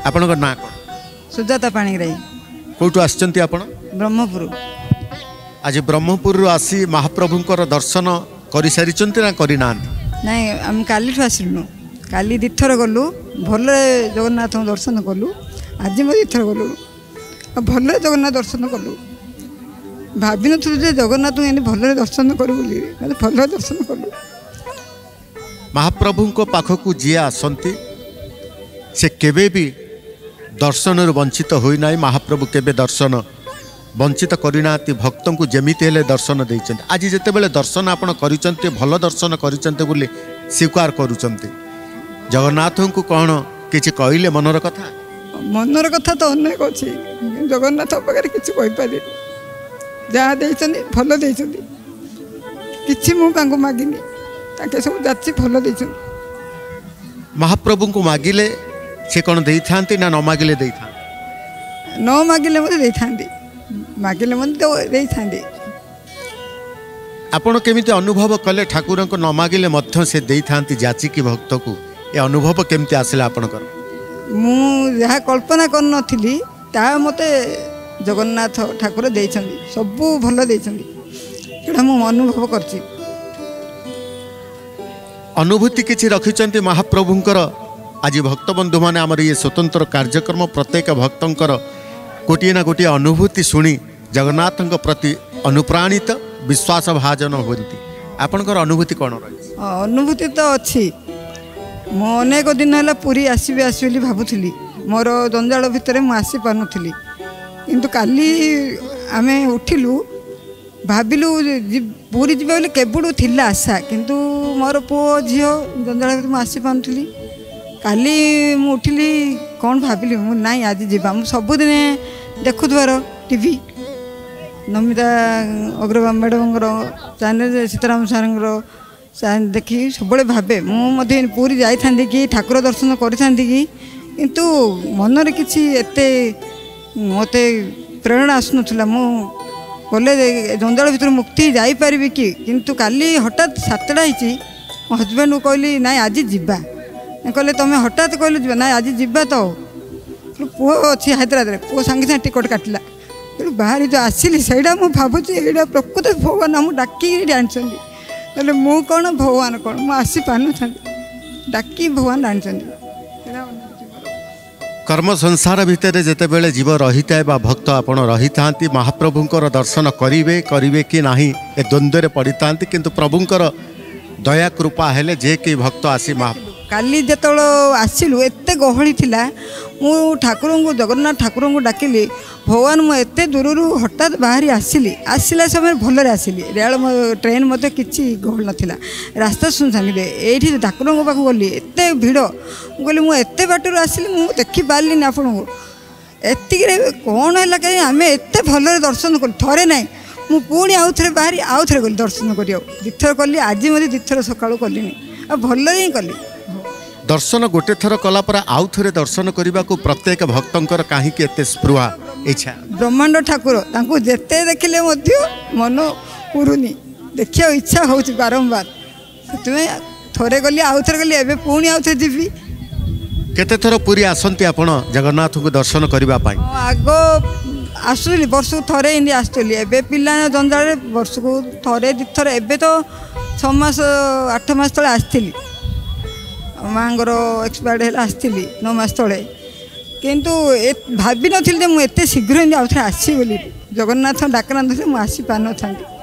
आपणकर ना कौन? सुजाता पाणिग्राही कौटू आसचंती आपण? ब्रह्मपुर। आज ब्रह्मपुर आसी महाप्रभुंकर दर्शन करि सारिचंती ना करि नांती? नहीं आम काली आसलु काली दिथर गलु भल जगन्नाथ दर्शन कलु आज दिथर गलु भल जगन्नाथ दर्शन कलु भाभी नु जगन्नाथ एने भल दर्शन करू भल दर्शन कलु। महाप्रभुंको पाखकु जी आसंती से केबे भी दर्शन वंचित होई नाही। महाप्रभु केबे दर्शन वंचित करिना भक्तों को जेमिति हेले दर्शन देइछन्ति। आज जेते बेले दर्शन आपण करिसंते भल दर्शन करिसंते बोली स्वीकार करूचंते। जगन्नाथ को कौन किछि कहले मनर कथा तो अनेक अछि जगन्नाथ पाखरे किछि कहि पारि जहाँ देइछन्ति भल देइछन्ति किछि मु कांगो मागिनी ताके सब जाछि भल देइछन्ति। महाप्रभु को मागिले से कौन देई थांती ना न मागिले देई था? न मागिले मते देई थांती मागिले मते देई थांती। आपण केमिति अनुभव कले ठाकुर को न मागिले मध्य से देई थांती जाची की भक्त को ए अनुभव केमिति आसिला आपनकर? मु जहा कल्पना कर नथिली ता मते जगन्नाथ ठाकुर देइछन्ति सब भल देइछन्ति एटा मु अनुभव करछि। अनुभूति किछि रखिचन्ति महाप्रभुंकर? आज भक्त बंधु माने आमर ये स्वतंत्र कार्यक्रम प्रत्येक भक्तंकर गोटे ना गोटे अनुभूति शुणी जगन्नाथ प्रति अनुप्राणित विश्वास भाजन होती। आपनकर अनुभूति कौन रही? अनुभूति तो अच्छी मो अनेक दिन है पुरी आसबि आसबि भावुली मोर जंजाल भितर मुझे आसी पारुनी किंतु काली आमे उठिलु भाविलु पुरी जी केवड़ू थिला आशा किंतु मोर पु झी जंजाल भितर मुझे आसी पारुनी। काली मु उठिली कौन भाविली मु नाई आज जीवा मु सबुदिन देखुथार TV Namita Agarwal madam channel Sitaram सार देखी सब भावे मुझे पूरी जाई कि ठाकुर दर्शन करी किंतु मनरे किसी एते मते प्रेरणा आसनुला मु गले जंजाल भीतर मुक्ति जापारि कि किंतु काली हठात 7टा होती मो हजबैंड को कहली नाई आज जीवा कहले तुम हठात कहल जी ना आज जीवा तो पुओ अच्छी हैदराबाद पुओ सांगे सांगे टिकट काटला बाहर जो आसली से भावुची यहाँ प्रकृत भगवान आम डाक आनी मु कौन भगवान कौन मुझे आसी पान डाक भगवान आनी। कर्म संसार भितर जेते बेले जीव रही था भक्त आपण रही था महाप्रभुंकर दर्शन करिवे करिवे कि नाही ए द्वंद्व पड़ी था किंतु प्रभुंकर दया कृपा हेले जे कि भक्त आसी काली जो आसिलु एते गहली थिला मु ठाकुर को जगन्नाथ ठाकुर को डाकिली भगवान मु एते दूर हठात बाहरी आसिली आसला समय भलरे आसिली रेल ट्रेन मत किसी गहल नाला रास्ता सुनसान ये ठाकुर पाक गली एत भिड़ कहली मुझे बाटर आसिली मुझे देखी पार्ली आपन को एति कौन है कहीं आम एत भलरे दर्शन कल थे ना मु पुणी आउ थे बाहरी आउ थे गली दर्शन कर दिथर कली आज मत दिथर सका कली भल ही कली दर्शन गोटे थर कला पर आउ थे दर्शन करने को प्रत्येक भक्तंकर कहीं एते स्पृहा इच्छा ब्रह्मांड ठाकुर तांको जेते देखिले मन पुरुनी देखिया इच्छा हो बारंबार से थोड़े गली आउ थे गली एबे पुणी आउ थे जीवी। केते थर पूरी आसंती आपण जगन्नाथ को दर्शन करबा पाई? आगो आसुली वर्ष को थरे इंदी आसुली एबे पिला जंजाल वर्ष को थरे दिथर एबे तो 6 मास 8 मास तले आसथिली माँगर एक्सपायर्ड है आसती 9 मास तले किंतु भाभी नी मुझे शीघ्र आउ थे आसी बोली जगन्नाथ डाकना मुझे आसी पार न था।